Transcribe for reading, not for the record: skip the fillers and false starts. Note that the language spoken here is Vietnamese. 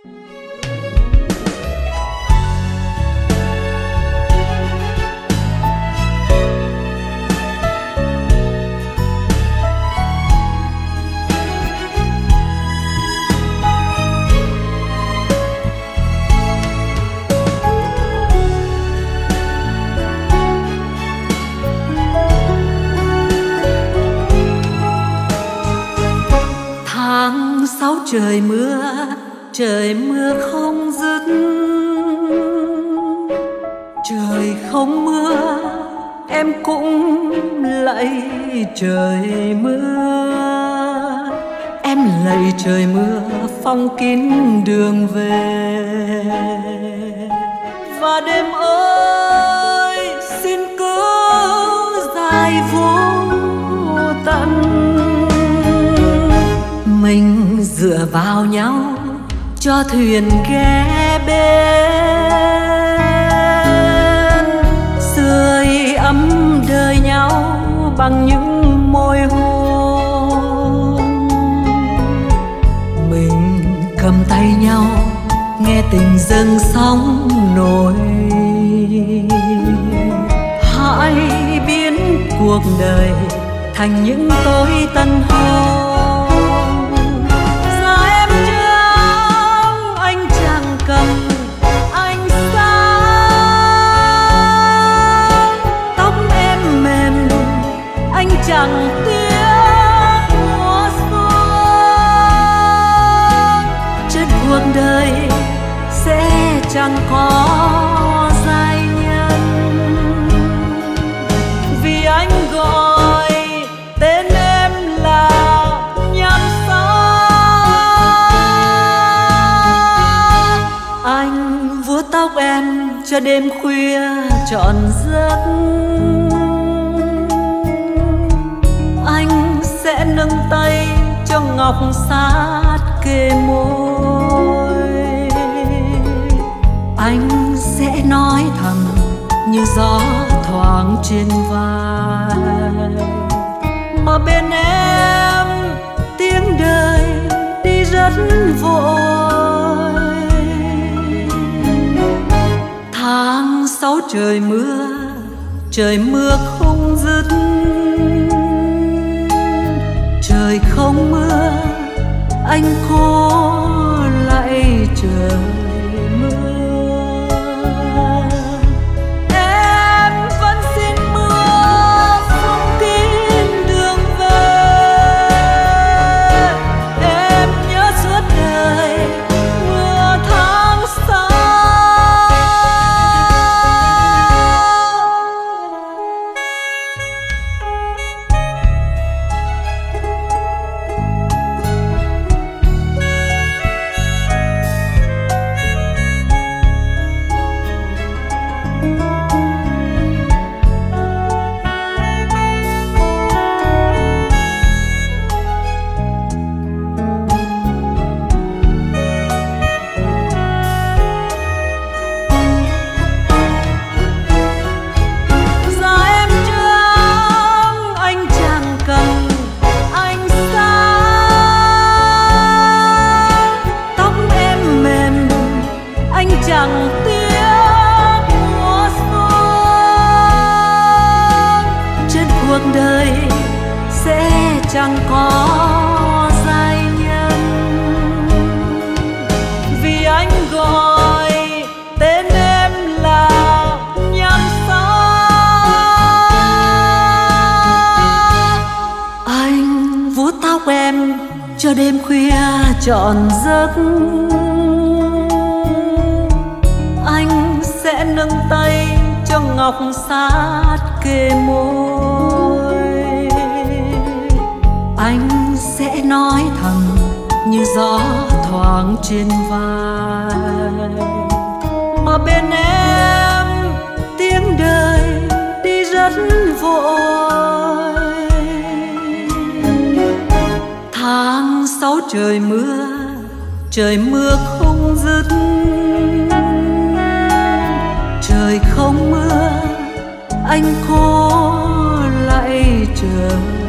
Trời mưa không dứt, trời không mưa em cũng lạy trời mưa. Em lạy trời mưa phong kín đường về. Và đêm ơi xin cứ dài vô tận, mình dựa vào nhau cho thuyền ghé bên, sưởi ấm đời nhau bằng những môi hôn. Mình cầm tay nhau nghe tình dâng sóng nổi, hãy biến cuộc đời thành những tối tân hôn. Chẳng tiếc mùa xuân, trên cuộc đời sẽ chẳng có giai nhân, vì anh gọi tên em là Nhan Sắc. Anh vuốt tóc em cho đêm khuya trọn giấc, sẽ nâng tay cho ngọc sát kề môi. Anh sẽ nói thầm như gió thoảng trên vai, mà bên em tiếng đời đi rất vội. Tháng 6 trời mưa không dứt, trời không mưa anh khô lại trời mưa. Em vẫn xin mưa phong kín đường về. Em nhớ suốt đời mưa tháng 6. Chẳng tiếc mùa xuân, trên cuộc đời sẽ chẳng có giai nhân, vì anh gọi tên em là Nhan Sắc. Anh vuốt tóc em cho đêm khuya trọn giấc, sẽ nâng tay cho ngọc sát kề môi. Anh sẽ nói thầm như gió thoảng trên vai, mà bên em tiếng đời đi rất vội. Tháng 6 trời mưa không dứt, trời không mưa anh khô lại trời